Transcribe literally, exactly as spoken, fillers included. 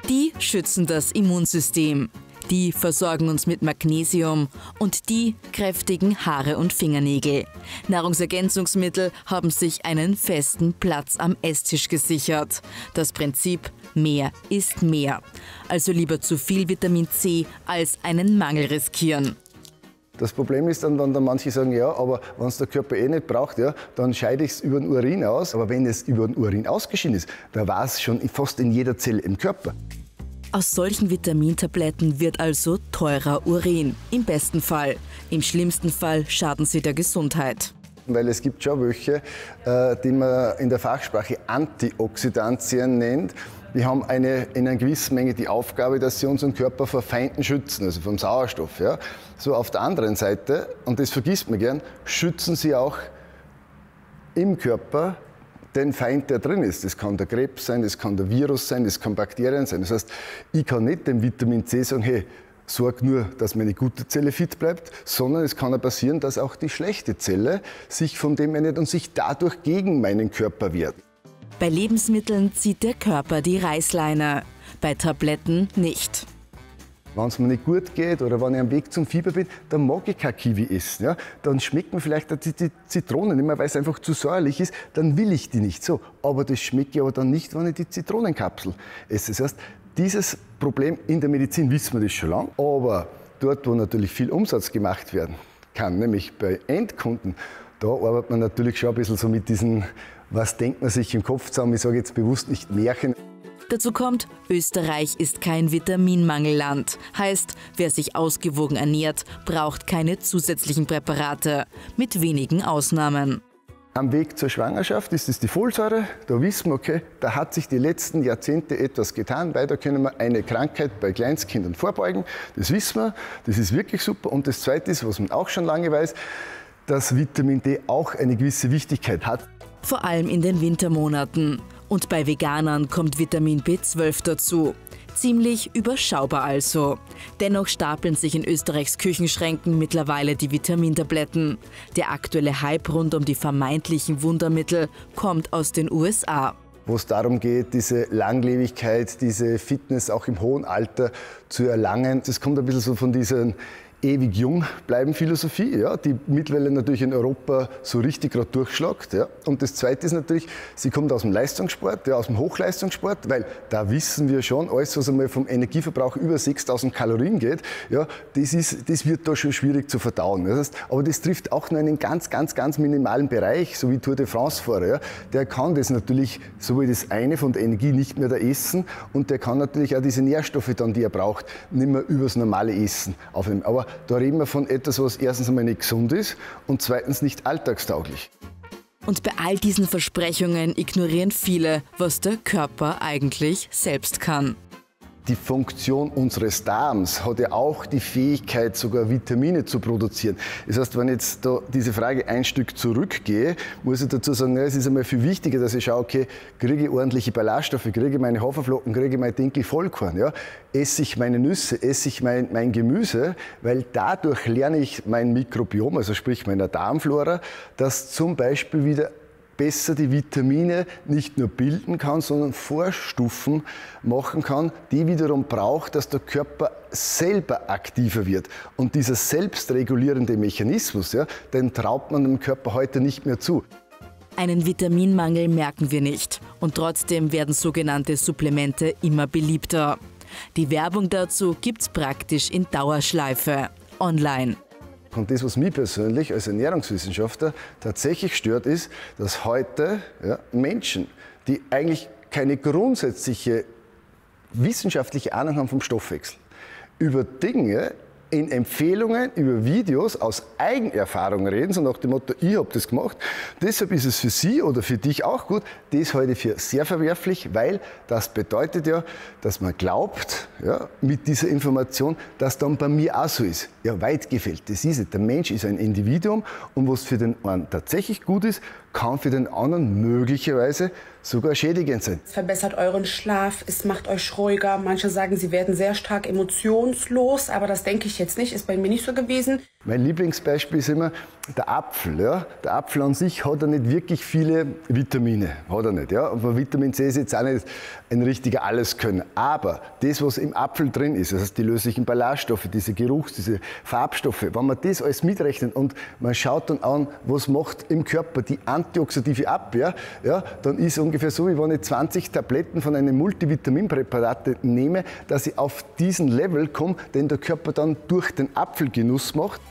Die schützen das Immunsystem. Die versorgen uns mit Magnesium und die kräftigen Haare und Fingernägel. Nahrungsergänzungsmittel haben sich einen festen Platz am Esstisch gesichert. Das Prinzip: mehr ist mehr. Also lieber zu viel Vitamin C als einen Mangel riskieren. Das Problem ist dann, wenn dann manche sagen, ja, aber wenn es der Körper eh nicht braucht, ja, dann scheide ich es über den Urin aus. Aber wenn es über den Urin ausgeschieden ist, dann war es schon fast in jeder Zelle im Körper. Aus solchen Vitamintabletten wird also teurer Urin. Im besten Fall. Im schlimmsten Fall schaden sie der Gesundheit. Weil es gibt schon welche, äh, die man in der Fachsprache Antioxidantien nennt. Die haben eine, in einer gewissen Menge die Aufgabe, dass sie unseren Körper vor Feinden schützen, also vom Sauerstoff. Ja. So auf der anderen Seite, und das vergisst man gern, schützen sie auch im Körper den Feind, der drin ist. Das kann der Krebs sein, das kann der Virus sein, das kann Bakterien sein. Das heißt, ich kann nicht dem Vitamin C sagen, hey, sorg nur, dass meine gute Zelle fit bleibt, sondern es kann ja passieren, dass auch die schlechte Zelle sich von dem ernährt und sich dadurch gegen meinen Körper wehrt. Bei Lebensmitteln zieht der Körper die Reißleine, bei Tabletten nicht. Wenn es mir nicht gut geht oder wenn ich am Weg zum Fieber bin, dann mag ich kein Kiwi essen. Ja? Dann schmeckt mir vielleicht die, die Zitrone nicht mehr, weil es einfach zu säuerlich ist, dann will ich die nicht so. Aber das schmecke ich aber dann nicht, wenn ich die Zitronenkapsel esse. Das heißt, dieses Problem in der Medizin wissen wir das schon lange, aber dort, wo natürlich viel Umsatz gemacht werden kann, nämlich bei Endkunden, da arbeitet man natürlich schon ein bisschen so mit diesen, was denkt man sich im Kopf zusammen, ich sage jetzt bewusst nicht Märchen. Dazu kommt, Österreich ist kein Vitaminmangelland. Heißt, wer sich ausgewogen ernährt, braucht keine zusätzlichen Präparate. Mit wenigen Ausnahmen. Am Weg zur Schwangerschaft ist es die Folsäure. Da wissen wir, okay, da hat sich die letzten Jahrzehnte etwas getan, weil da können wir eine Krankheit bei Kleinstkindern vorbeugen. Das wissen wir, das ist wirklich super. Und das Zweite ist, was man auch schon lange weiß, dass Vitamin D auch eine gewisse Wichtigkeit hat. Vor allem in den Wintermonaten. Und bei Veganern kommt Vitamin B zwölf dazu. Ziemlich überschaubar also. Dennoch stapeln sich in Österreichs Küchenschränken mittlerweile die Vitamintabletten. Der aktuelle Hype rund um die vermeintlichen Wundermittel kommt aus den U S A. Wo es darum geht, diese Langlebigkeit, diese Fitness auch im hohen Alter zu erlangen. Das kommt ein bisschen so von diesen ewig jung bleiben Philosophie, ja, die mittlerweile natürlich in Europa so richtig gerade durchschlagt. Ja. Und das Zweite ist natürlich, sie kommt aus dem Leistungssport, ja, aus dem Hochleistungssport, weil da wissen wir schon, alles, was einmal vom Energieverbrauch über sechstausend Kalorien geht, ja, das, ist, das wird da schon schwierig zu verdauen. Das heißt, aber das trifft auch nur einen ganz, ganz, ganz minimalen Bereich, so wie Tour de France-Fahrer. Ja. Der kann das natürlich, so wie das eine von der Energie, nicht mehr da essen und der kann natürlich auch diese Nährstoffe dann, die er braucht, nicht mehr übers normale Essen aufnehmen. Aber da reden wir von etwas, was erstens einmal nicht gesund ist und zweitens nicht alltagstauglich. Und bei all diesen Versprechungen ignorieren viele, was der Körper eigentlich selbst kann. Die Funktion unseres Darms hat ja auch die Fähigkeit, sogar Vitamine zu produzieren. Das heißt, wenn ich jetzt da diese Frage ein Stück zurückgehe, muss ich dazu sagen, ja, es ist einmal viel wichtiger, dass ich schaue, okay, kriege ich ordentliche Ballaststoffe, kriege ich meine Haferflocken, kriege ich mein Dinkel Vollkorn, ja? Esse ich meine Nüsse, esse ich mein, mein Gemüse, weil dadurch lerne ich mein Mikrobiom, also sprich meiner Darmflora, dass zum Beispiel wieder besser die Vitamine nicht nur bilden kann, sondern Vorstufen machen kann, die wiederum braucht, dass der Körper selber aktiver wird. Und dieser selbstregulierende Mechanismus, ja, den traut man dem Körper heute nicht mehr zu. Einen Vitaminmangel merken wir nicht. Und trotzdem werden sogenannte Supplemente immer beliebter. Die Werbung dazu gibt's praktisch in Dauerschleife, online. Und das, was mich persönlich als Ernährungswissenschaftler tatsächlich stört, ist, dass heute ja, Menschen, die eigentlich keine grundsätzliche wissenschaftliche Ahnung haben vom Stoffwechsel, über Dinge in Empfehlungen, über Videos aus Eigenerfahrung reden, so nach dem Motto, ich habe das gemacht. Deshalb ist es für Sie oder für dich auch gut. Das halte ich für sehr verwerflich, weil das bedeutet ja, dass man glaubt, ja, mit dieser Information, dass dann bei mir auch so ist. Ja, weit gefehlt. Das ist nicht. Der Mensch ist ein Individuum und was für den einen tatsächlich gut ist, kann für den anderen möglicherweise sogar schädigend sein. Es verbessert euren Schlaf, es macht euch ruhiger. Manche sagen, sie werden sehr stark emotionslos, aber das denke ich jetzt nicht, ist bei mir nicht so gewesen. Mein Lieblingsbeispiel ist immer der Apfel. Ja? Der Apfel an sich hat ja nicht wirklich viele Vitamine. Hat er nicht. Ja? Und Vitamin C ist jetzt auch nicht ein richtiger Alleskönner. Aber das, was im Apfel drin ist, das heißt die löslichen Ballaststoffe, diese Geruchs-, diese Farbstoffe, wenn man das alles mitrechnet und man schaut dann an, was macht im Körper die antioxidative Abwehr, ja, dann ist es ungefähr so, wie wenn ich zwanzig Tabletten von einem Multivitaminpräparat nehme, dass ich auf diesen Level komme, den der Körper dann durch den Apfelgenuss macht.